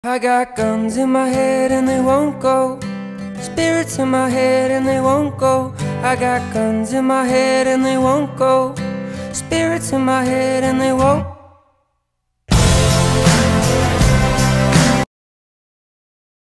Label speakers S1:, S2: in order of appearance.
S1: I got guns in my head and they won't go. Spirits in my head and they won't go. I got guns in my head and they won't go. Spirits in my head and they won't